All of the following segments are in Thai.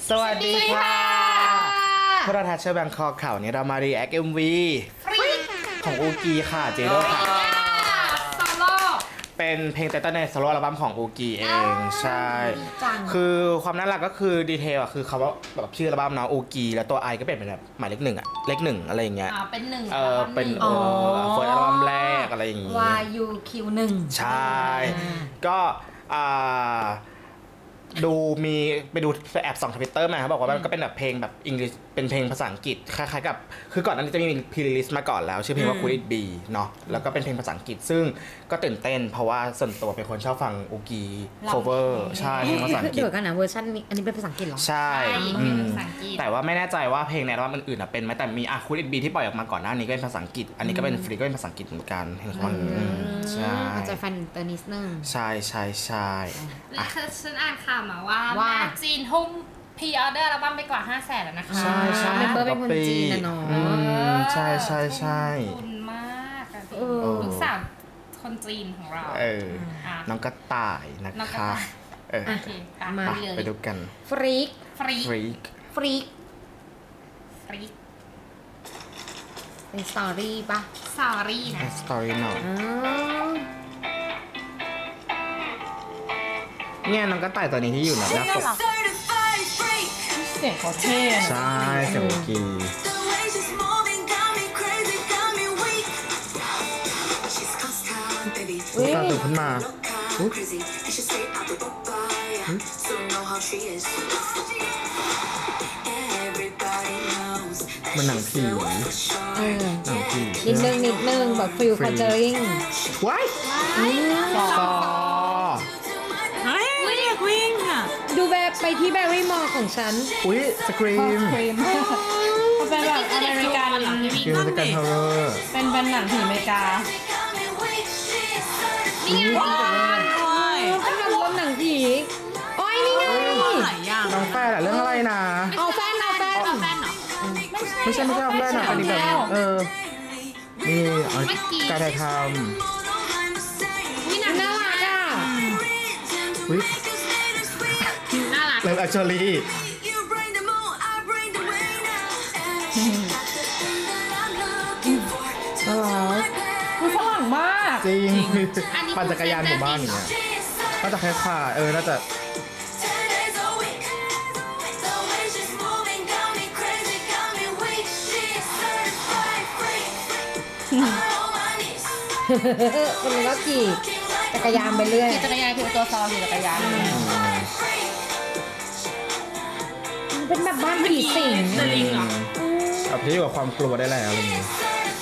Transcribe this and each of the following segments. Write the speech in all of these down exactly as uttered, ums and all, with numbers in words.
สวัสดีค่ะพวกเราทัชเชอร์แบงคอกข่าวนี้เรามารีแอคเอ็มวีของอูกีค่ะเจโร่ค่ะเป็นเพลงไตเติ้ลในโซโล่อัลบั้มของอูกีเองใช่คือความน่ารักก็คือดีเทลอะคือเขาว่าแบบชื่ออัลบั้มเนาะอูกีแล้วตัวไอก็เป็นแบบหมายเลขหนึ่งอะเลขหนึ่งอะไรอย่างเงี้ยอ่าเป็นหนึ่งเออเป็นเออเฟิร์สอัลบั้มแรกอะไรอย่างงี้วาย ยู คิว หนึ่งใช่ก็อ่าดูมีไปดูแอบส่องทวิตเตอร์มาเขาบอกว่ามันก็เป็นแบบเพลงแบบอังกฤษเป็นเพลงภาษาอังกฤษคล้ายๆกับคือก่อนหน้านี้จะมีพรีลิสต์มาก่อนแล้วชื่อเพลงว่า Could It Be เนาะแล้วก็เป็นเพลงภาษาอังกฤษซึ่งก็ตื่นเต้นเพราะว่าส่วนตัวเป็นคนชอบฟังอูกี cover ใช่เพลงภาษาอังกฤษเดี๋ยวกันนะเวอร์ชันนี้อันนี้เป็นภาษาอังกฤษหรอใช่แต่ว่าไม่แน่ใจว่าเพลงในอัลบั้มอื่นๆเป็นไหมแต่มีอ่ะ Could It Be ที่ปล่อยออกมาก่อนหน้านี้ก็เป็นภาษาอังกฤษอันนี้ก็เป็นฟรีก็เป็นภาษาอังกฤษเหมือนกันเพลงของมันใช่อาจจะแฟนเตอร์นิสนึงใช่ใช่ใช่แล้วฉันอ่านข่าวมาว่าแม่จีนทุ่มพรีออเดอร์อัลบั้มไปกว่าห้าแสนแล้วนะคะใช่ใช่เมมเบอร์เป็นคนจีนนะเนาะใช่ใช่ใช่ทุนมากลูกสาวคนจีนของเราเออน้องกระต่ายนะคะเออมาไปดูกันฟรีกฟรีกฟรีกฟรีกฟรีกเป็นสตอรี่ปะสตอรี่นะสตอรี่หน่อยเนี่ยน้องกระต่ายตัวนี้ที่อยู่หน้าปกเสียงเขาเท่ใช่เสียงกีอุ้ยตาตื่นขึ้นมามันหนังผีหนังผีนิดนึงนิดนึงแบบฟิลคอนเจอริงว้ายต่อวิ่งอ่ะดูแบบไปที่แบร์รี่มอลของฉันอุ้ยสกรีมเขาเป็นแบบอเมริกันอเมริกันฮอร์เรอร์เป็นเป็นหนังผีอเมริกานี่ไงเป็นแบบรถหนังผีโอ้ยนี่ไงน้องแฟนเรื่องอะไรนะเอาแฟนเอาแฟนเอาแฟนเหรอไม่ใช่ไม่ใช่เอาแฟนนะอันนี้แบบเออนี่การถ่ายทำนี่น่ารักอ่ะอุ้ยน่ารักเลิฟแอคชวลลี่น่ารักคือฝรั่งมากจริงปั่นจักรยานหมู่บ้านอย่างเงี้ยก็จะคล้ายๆเออน่าจะคนนี้ก็ขี่จักรยานไปเรื่อยขี่จักรยานคือตัวซอขี่จักรยานเป็นแบบบ้านผีสิงสลิงเหรอแบบที่กับความกลัวได้แล้วอะไรอย่างงี้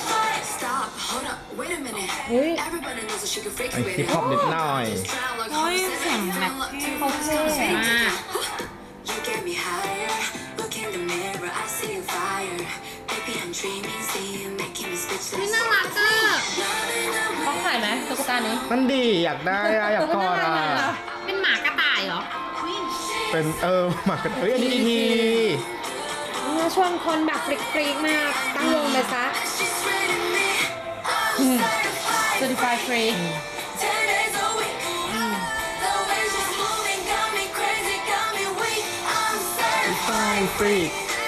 เฮ้ยไอฮิปฮอปนิดหน่อยโอ้ยเสียงแบบเขาเท่มากนี่น่ารักจังต้องถ่ายไหมตุ๊กตานี้มันดีอยากได้อะอยากกอดอะเป็นหมากระต่ายเหรอเป็นเออหมากระต่ายเฮ้ยอันนี้ดีทีเนี่ยชวนคนแบบฟรีกๆมากตั้งวงไปซะCertified Freak Certified Freak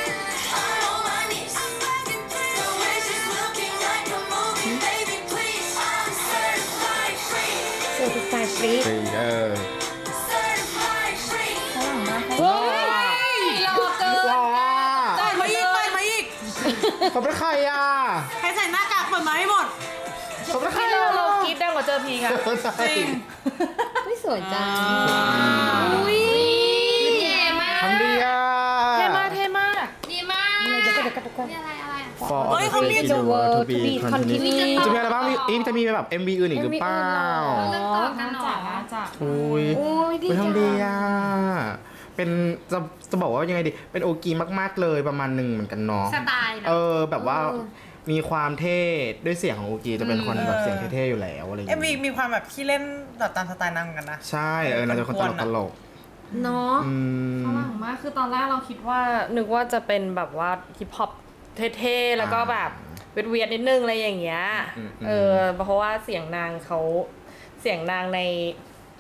Certified Freak เออเฮ้ยหล่อเกินเปิดมาอีกเปิดมาอีกเขาเป็นใครอ่ะใครใส่หน้ากากเปิดมาให้หมดเขาเป็นใครเราเราคิดดังกว่าเจอพีค่ะจริงไม่สวยจังอุ้ยเท่มากทำดีอ่ะเท่มากเท่มากดีมากเดี๋ยวก็เดี๋ยวก็เดี๋ยวก็นี่อะไรอะไร For the world to be continued จะมีอะไรบ้างอีกจะมีแบบ เอ็ม วี อื่นอีกหรือเปล่าน่าจักน่าจักอุ้ยไปทำดีอ่ะเป็นจะจะบอกว่ายังไงดีเป็นโอกีมากๆเลยประมาณหนึ่งเหมือนกันเนาะสไตล์เออแบบว่ามีความเท่ด้วยเสียงของโอกีจะเป็นคนแบบเสียงเท่ๆอยู่แล้วอะไรอย่างเงี้ยเอ็ม วี มีความแบบที่เล่นแบบตามสไตล์นางกันนะใช่เออน่าจะคนตลกตลกเนาะฝรั่งมากคือตอนแรกเราคิดว่านึกว่าจะเป็นแบบว่าฮิปฮอปเท่ๆแล้วก็แบบเวียดๆนิดนึงอะไรอย่างเงี้ยเออเพราะว่าเสียงนางเขาเสียงนางใน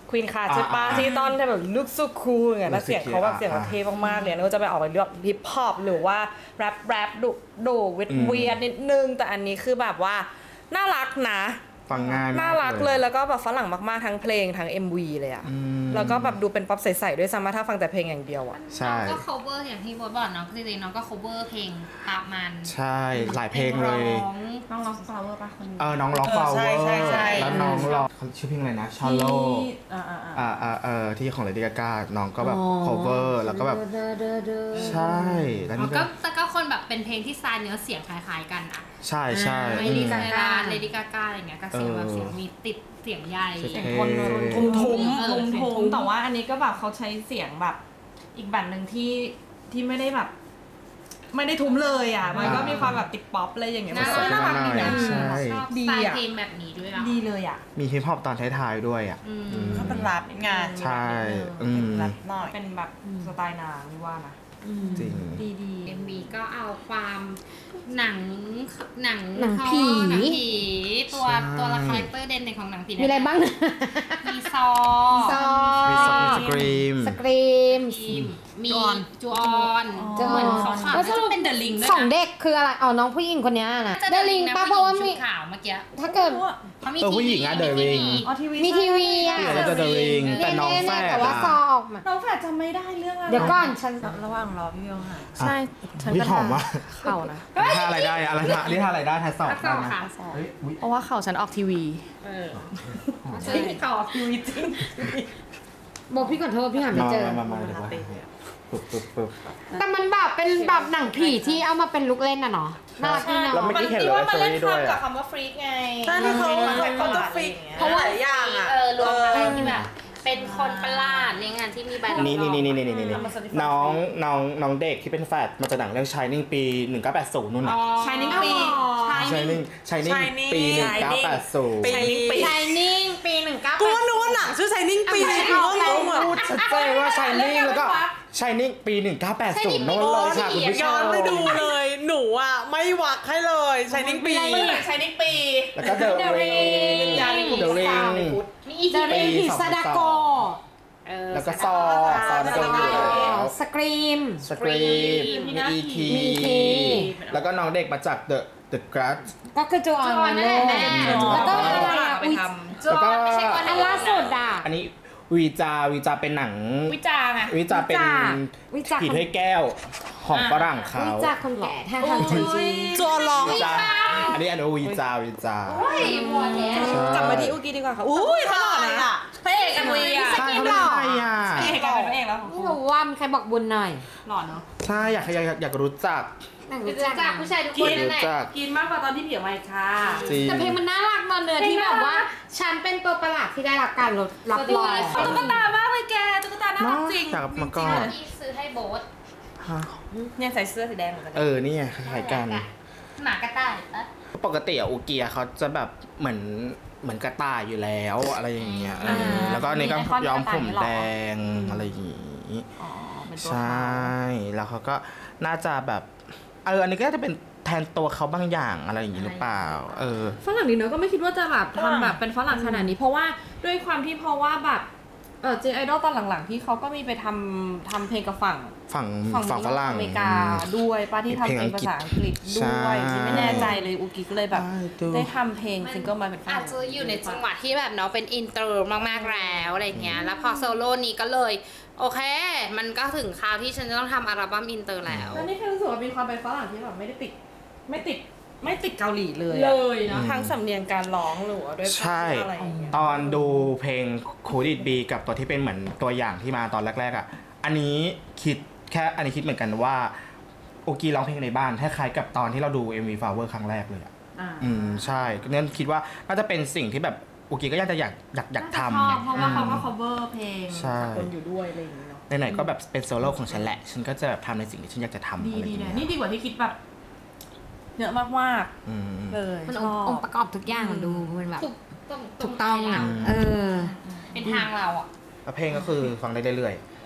ควีนคาใช่ปะที่ตอนที่แบบลุกสุคูลไงแล้วเสียงเขาแบบเสียงเท่มากๆเลยแล้วก็จะไปออกไปเรื่องฮิปฮอปหรือว่าแรปแรปดุดุเวทเวียนนิดนึงแต่อันนี้คือแบบว่าน่ารักนะฟังง่ายน่ารักเลยแล้วก็แบบฝรั่งมากๆทั้งเพลงทั้ง เอ็ม วี เลยอ่ะแล้วก็แบบดูเป็นป๊อปใสๆด้วยซ้ำถ้าฟังแต่เพลงอย่างเดียวอ่ะใช่น้องก็ cover อย่างที่โบทบอกน้องจริงๆน้องก็ cover เพลงปามันใช่หลายเพลงเลยน้องร้อง flower ป่ะคนนี้เออน้องร้อง flower แล้วน้องร้องชื่อเพลงอะไรนะ shallow อ่าอ่าอ่าเออที่ของ Lady Gaga น้องก็แบบ cover แล้วก็แบบใช่แล้วนี่ก็แต่ก็คนแบบเป็นเพลงที่สไตล์เนื้อเสียงคล้ายๆกันอ่ะใช่ใช่เลดี้กาก้าเลดี้กาก้าอะไรเงี้ยก็เสียงแบบเสียงมีติดเสียงใหญ่เสียงทนทุ้มทุ้มทุ้มทุ้มแต่ว่าอันนี้ก็แบบเขาใช้เสียงแบบอีกแบบหนึ่งที่ที่ไม่ได้แบบไม่ได้ทุ้มเลยอ่ะมันก็มีความแบบติดป๊อปอะไรอย่างเงี้ยมันน่ารักดีนะชอบสไตล์เพลงแบบนี้ด้วยอ่ะดีเลยอ่ะมีฮิปฮอปตอนท้ายๆด้วยอ่ะเขาเป็นแรปไงใช่แรปหน่อยเป็นแบบสไตล์นางนี่ว่านะจริงดีดีเอ็มวีก็เอาความหนังหนังหนังผีหนังผีตัวตัวละครเตอร์เด่นของหนังผีมีอะไรบ้างมีซอซอมีสกรีมสกรีมมีจูออนเหมือนเขาขาจะเป็นเดอะลิงด้วยของเด็กคืออะไรอ๋อน้องผู้หญิงคนนี้นะเดอะลิงป้าเพราะว่ามีข่าวเมื่อกี้ถ้าเกิดเขามีผู้หญิงอะเดอะลิงมีทีวีอะเดอะลิงแต่น้องแฝดแต่ว่าซอออกมาน้องแฝดจำไม่ได้เรื่องอะไรเดี๋ยวก่อนฉันระหว่างรอพี่โยหายใช่ฉันก็หอมว่ะเข่านะท่าอะไรได้อะไรนะนี่ท่าอะไรได้ท่าสอบได้นะเพราะว่าเข่าฉันออกทีวีเออใช่เข่าออกทีวีจริงบอกพี่ก่อนโทษพี่หาไม่เจอมามาเดี๋ยวว่าปุ๊บปุ๊บปุ๊บแต่มันแบบเป็นแบบหนังผีที่เอามาเป็นลูกเล่นน่ะเนาะน่ารักดีเนาะแล้วไม่ได้เห็นเลยมันเล่นคำกับคำว่าฟรีกไงใช่ที่เขาเขาจะฟรีกเพราะว่าหลายอย่างอ่ะเออรวมกันที่แบบเป็นคนประหลาดในงานที่มีใบรับรองนี่นี่นี่นี่นี่นี่น้องน้องน้องเด็กที่เป็นแฟดมาจากหนังเรื่อง Shining ปีหนึ่งเก้าแปดศูนย์นู่นน่ะ Shining ปี Shining Shining ปีหนึ่งเก้าแปดศูนย์ Shining ปีหนึ่งเก้าแปดกูว่านึกว่าหนังชื่อ Shining ปีกูว่านึกว่าพูดชัดเจนว่า Shining แล้วก็ Shining ปีหนึ่งเก้าแปดศูนย์โน่นเลยค่ะคุณผู้ชมย้อนไปดูเลยหนูอ่ะไม่วักให้เลย Shining ปี Shining ปีแล้วก็ The Ring The Ring มีอีก The Ring พิซาดาโกแล้วก็ซอซอก็มีแล้วสกรีมสกรีมมีอีทีแล้วก็น้องเด็กมาจาก The The Grudge ก็คือจูออนนั่นแหละแล้วก็อะไรอ่ะอุ้ยแล้วก็อันล่าสุดอ่ะอันนี้วีจาวีจาเป็นหนังวิจาไงวิจาเป็นผีถ้วยแก้วของฝรั่งเขาวิจาคนแก่ท่าทางจริงจอลองอันนี้อันนี้วีจาวีจากลับมาที่อุกิดีกว่าค่ะอุ้ยเขาหล่อนะพระเอกกันวีอ่ะใช่เขาเป็นใครอ่ะพระเอกกันเป็นพระเอกแล้วไม่รู้ว่ามีใครบอกบุญหน่อยหล่อเนาะใช่อยากอยากอยากรู้จักรู้จักผู้ชายทุกคนนั่นแหละกินมากกว่าตอนที่เผียมาค่ะแต่เพลงมันน่ารักตอนเนื้อที่แบบว่าฉันเป็นตัวประหลาดที่ได้รับการรับรองตุ๊กตามากเลยแกตุ๊กตาน่ารักจริงจากมาก่อนที่ซื้อให้โบ๊ทเนี่ยใส่เสื้อสีแดงเหมือนกันเออนี่ไงคล้ายกันหมากระต่ายปะปกติอะอุกิเขาจะแบบเหมือนเหมือนกระต่ายอยู่แล้วอะไรอย่างเงี้ยแล้วก็นี่ก็ย้อมผมแดงอะไรอย่างงี้ใช่แล้วเขาก็น่าจะแบบเอออันนี้ก็จะเป็นแทนตัวเขาบางอย่างอะไรอย่างนี้หรือเปล่าเออฝรั่งนี่เนาะก็ไม่คิดว่าจะแบบทำแบบเป็นฝรั่งขนาดนี้เพราะว่าด้วยความที่เพราะว่าแบบเออเจไอดอลตอนหลังๆที่เขาก็มีไปทำทำเพลงกับฝั่งฝั่งฝั่งฝรั่งอเมริกาด้วยป้าที่ทำเพลงภาษาอังกฤษด้วยที่ไม่แน่ใจเลยอุกิก็เลยแบบได้ทำเพลงซิงเกิลมาเป็นฝรั่งอาจจะอยู่ในจังหวะที่แบบเนาะเป็นอินเตอร์มากๆแล้วอะไรเงี้ยแล้วพอโซโล่นี้ก็เลยโอเคมันก็ถึงคราวที่ฉันจะต้องทำอัลบั้มอินเตอร์แล้วแล้วนี่แค่รู้สึกว่ามีความเป็นฝรั่งที่แบบไม่ได้ติดไม่ติดไม่ติดเกาหลีเลยเลยเนาะทั้งสำเนียงการร้องหรือว่าด้วยใช่ตอนดูเพลงคูดิดบีกับตัวที่เป็นเหมือนตัวอย่างที่มาตอนแรกๆอ่ะอันนี้คิดแค่อันนี้คิดเหมือนกันว่าโอกีร้องเพลงในบ้านคล้ายๆกับตอนที่เราดู เอ็ม วี Flower ครั้งแรกเลยอ่ะอืมใช่งั้นคิดว่าน่าจะเป็นสิ่งที่แบบโอกีก็อยากจะอยากอยากอยากทำเพราะว่าเขาก็ cover เพลงคนอยู่ด้วยอะไรอย่างเงี้ยเนาะไหนๆก็แบบเป็นโซโล่ของฉันแหละฉันก็จะแบบทำในสิ่งที่ฉันอยากจะทำดีๆนี่ดีกว่าที่คิดแบบเยอะมากๆเลยมันองค์ประกอบทุกอย่างมันดูมันแบบถูกต้องอ่ะเออเป็นทางเราอ่ะแล้วเพลงก็คือฟังได้เรื่อยเ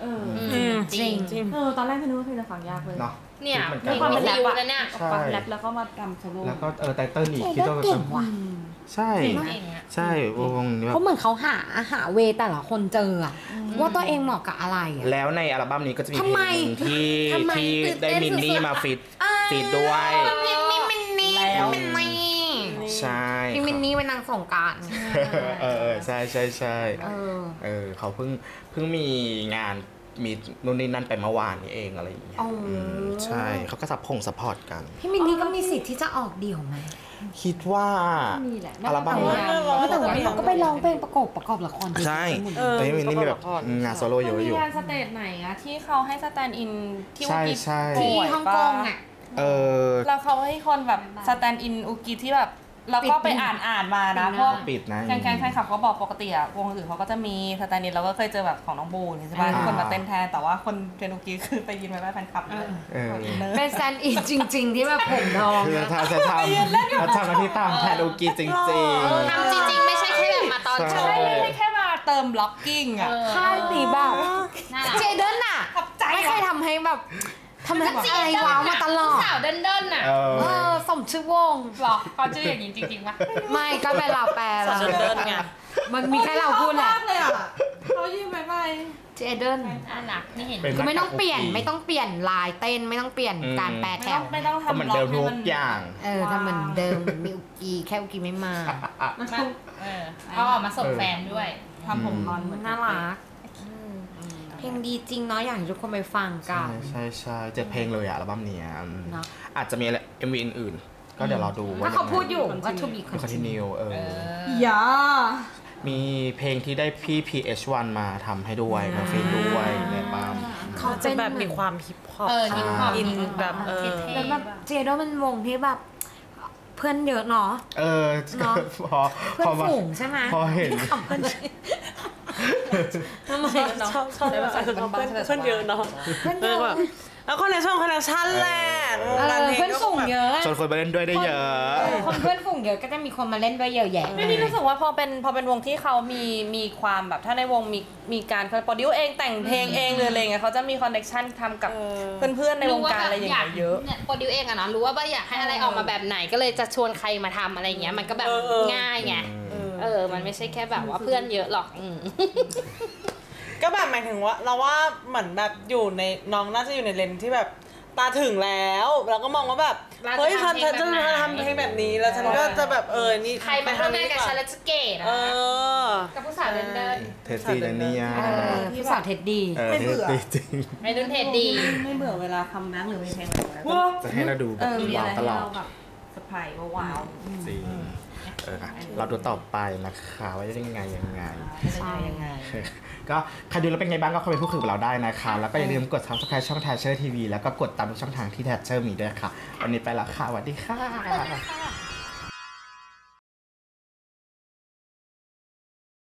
เอออืมจริงจริงเออตอนแรกไม่รู้ว่าเพลงจะฟังยากเลยเนาะเนี่ยเหมือนเพกัลนงมันริวแล้วเนี่ยใช่แรปแล้วก็มารำโซโล่แล้วก็เออไตเติ้ลอีกเก่งที่ต้องเก่งว่ะใช่เก่งอะใช่วงนี้แบเพราะบเหมือนเขาหาหาเวแต่ละคนเจออะว่าตัวเองเหมาะกับอะไรอะแล้วในอัลบั้มนี้ก็จะมีเพลทำไมงหนึ่งที่ทำไมที่ตื่นเต้ได้นมินนี่สุดๆมาฟีดฟีดด้วยมินนี่มินนี่แล้วมินนี่ใช่พี่มินนี่เป็นนางสงกรารเออเออใช่ใช่ใช่เออเออเขาเพิ่งเพิ่งมีงานมีนู่นนี่นั่นไปเมื่อวานนี้เองอะไรอย่างเงี้ยอ๋ออืมใช่เขาก็ซัพพงซัพพอร์ตกันพี่มินนี่ก็มีสิทธิ์ที่จะออกเดี่ยวไหมคิดว่ามีแหละอัลบั้มแต่ว่าแต่ว่าเขาก็ไปร้องเพลงประกอบประกอบละครใช่เออแต่พี่มินนี่มีแบบงานโซโล่เยอะอยู่งานสเตจไหนอะที่เขาให้สแตนด์อินที่ใช่อุกิใช่ที่ป่วยฮ่องปะกงอ่ะเออแล้วเขาให้คนแบบสแตนด์อินอุกิที่แบบเราก็ไปอ่านอ่านมานะปิดนะพวกปิดนะแกงแกงแฟนคลับเขาบอกปกติอะวงอื่นเขาก็จะมีสแตนด์อินเราก็เคยเจอแบบของน้องบูนใช่ป่ะอ่าที่คนมาเต้นแทนแต่ว่าคนเทรนอุกิคือไปยืนไว้ไว้แฟนคลับเลยเอออินเนอร์เป็นแซนด์อินจริง ๆ ที่แบบผมทองคือนะถ้าจะทำถ้าทำหน้าที่ตามแทนโอกีจริงทำจริงๆ ไม่ใช่แค่แบบมาตอนโชใช่ว์ไม่ได้แค่มาเติมบล็อกกิ้งอะค่ายตีแบบน่ารักเจเดนน่ะขอบใจไม่เคยทำให้แบบทำให้อะไรว้าวมาตลอดสาวเดินเดินๆน่ะเออเออสมชื่อวงหรอเขาชื่ออย่างนี้จริงๆปะไม่ก็เป็นเราแปลสาวเดินๆไงมันมีแค่เราพูดแหละเลยอ่ะเขายืนไปไปเจเดนน่ารักนี่เห็นเป็นคือไม่ต้องเปลี่ยนไม่ต้องเปลี่ยนลายเต้นไม่ต้องเปลี่ยนอืมการแปลไม่แถต้อวงไม่ต้องก็เหมือนทำบล็เดิอกมให้ทุมักนอย่างเออถ้าเหมือนเดิมมีอุกีแค่อุกีไม่มามาเออเขาออกมาส่งแฟนด้วยทำผมนอนเหมือนน่ารักเพลงดีจริงเนาะอยากให้ทุกคนไปฟังกัใช่นใช่ใช่เจ็ดเพลงเลยอะอัลบั้มเนี้ยเนอะอาจจะมีเอ็มวีอื่นๆก็เดี๋ยวเราดูว่าถ้าเขาพูดอยู่ก็ทูบีคคอนติเนียเอออย่ามีเพลงที่ได้พี่ พี เอช วัน มาทำให้ด้วยมาฟีดด้วยในอัลบั้มเขาจะเป็นแบบมีความฮิปฮอปเออฮิปฮอปอินแบบเออเท่แล้วแบบเจโดเป็นวงที่แบบเพื่อนเยอะเนาะเออเนอะพอเพื่อพอน มาฝูงใช่ไหมพอเห็นทำไมชอบชอบแบบเพื่อนเยอะเนาะเพื่อนเยอะแล้วคอนเนคชั่นคอนเนคชั่นแหละเออเพื่อนฝูงเยอะชวนคนมาเล่นด้วยได้เยอะเออคนเพื่อนฝูงเยอะก็จะมีคนมาเล่นด้วยเยอะแยะไม่นี่รู้สึกว่าพอเป็นพอเป็นวงที่เขามีมีความแบบถ้าในวงมีมีการโปรดิวเองแต่งเพลงเองหรืออะไรเงี้ยเขาจะมีคอนเนคชั่นทำกับเพื่อนๆในวงการอะไรอย่างเงี้ยเยอะเนี่ยโปรดิวเองอะเนาะรู้ว่าอยากให้อะไรออกมาแบบไหนก็เลยจะชวนใครมาทำอะไรอย่างเงี้ยมันก็แบบเออเออง่ายไงเออมันไม่ใช่แค่แบบว่าเพื่อนเยอะหรอกอืมก็แบบหมายถึงว่าเราว่าเหมือนแบบอยู่ในน้องน่าจะอยู่ในเลนที่แบบตาถึงแล้วเราก็มองว่าแบบเราจะเฮ้ยฉันทำเพลฉังนแบบจะไหนทำเพลงแบบนี้แล้วฉันก็จะแบบเออนี่ใครมาทำงานกับฉันแล้วจะเก๋นะเออกับผู้สาวเดินเดินเทสซี่และเนี่ยเออพี่สาวเท็ดดี้เออไม่เบื่อเทสซี่จริงๆไม่ดุนเทดดีไม่เบื่อเวลาคัมแบ็กหรือมีเพลงอะไรจะให้เราดูแบเอบ อมีอะว้าไรวตให้ลอดเราแบบสะพายว้าวจริงเอออ่ะเราดูต่อไปนะคะว่าจะยังไงยังไงใช่ยังไงก็ใครดูแล้วเป็นไงบ้างก็คอมเมนต์พูดคุยกับเราได้นะคะ แล้วก็อย่าลืมกด ซับสไครบ์ ช่อง Thatcher ที วี แล้วก็กดตามทุกช่องทางที่ Thatcher มีด้วยค่ะ วันนี้ไปและค่ะสวัสดีค่ะ